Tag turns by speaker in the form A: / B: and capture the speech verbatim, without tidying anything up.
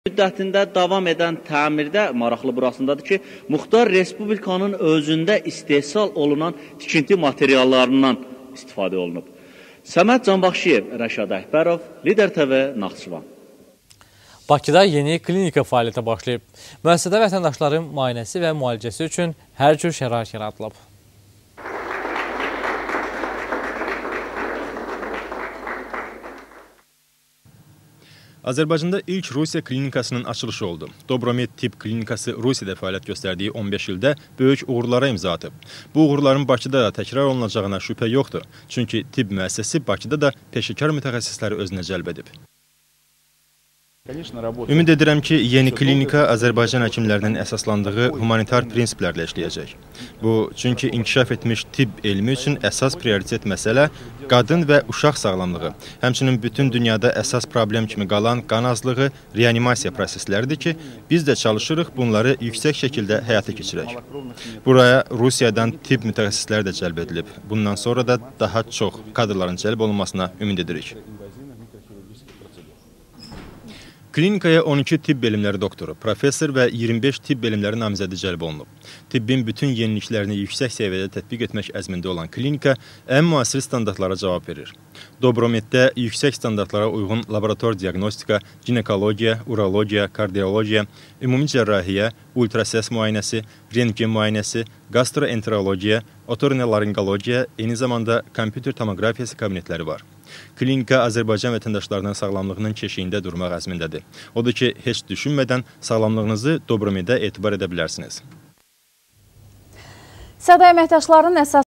A: müddətində davam edən təmirdə maraqlı burasındadır ki, Muxtar Respublikanın özündə istehsal olunan tikinti materiallarından istifadə olunub. Səməd Canbaxşiyev, Rəşad Əkbərov, Lider T V, Naxçıvan.
B: Bakıda yeni klinika fəaliyyətə başlayıb. Müəssisədə vətəndaşların müayinəsi və müalicəsi üçün hər cür şərait yaradılıb.
C: Azərbaycanda ilk Rusiya klinikasının açılışı oldu. Dobromed Tibb klinikası Rusiyada fəaliyyət göstərdiyi on beş ildə böyük uğurlara imza atıb. Bu uğurların Bakıda da təkrar olunacağına şübhə yoxdur. Çünki tibb müəssisəsi Bakıda da peşəkar mütəxəssisləri özünə cəlb edib. Ümid edirəm ki, yeni klinika Azərbaycan həkimlərinin əsaslandığı humanitar prinsiplərlə işləyəcək. Bu, çünki inkişaf etmiş tibb elmi üçün əsas prioritet məsələ qadın və uşaq sağlamlığı, həmçinin bütün dünyada əsas problem kimi qalan qan azlığı, reanimasiya prosesləridir ki, biz də çalışırıq bunları yüksək şəkildə həyata keçirək. Buraya Rusiyadan tibb mütəxəssisləri də cəlb edilib. Bundan sonra da daha çox kadrların cəlb olunmasına ümid edirik. Klinikaya on iki tibb elmləri doktoru, professor və iyirmi beş tibb elmləri namizədi cəlb olunub. Tibbin bütün yeniliklərini yüksək səviyyədə tətbiq etmək əzmində olan klinika ən müasir standartlara cavab verir. Dobromeddə yüksək standartlara uyğun laborator diaqnostika, ginekologiya, urologiya, kardiologiya, ümumi cərrahiyyə, ultrasəs müayinəsi, rentgen müayinəsi, gastroenterologiya, otorinolaringologiya, eyni zamanda kompüter tomografiyası kabinetləri var. Klinika Azərbaycan vətəndaşlarının sağlamlığının keşiyində durmaq əzmindədir. Odur ki, heç düşünmədən sağlamlığınızı Dobromedə etibar edə bilərsiniz.
D: Səda əməkdaşlarının əsas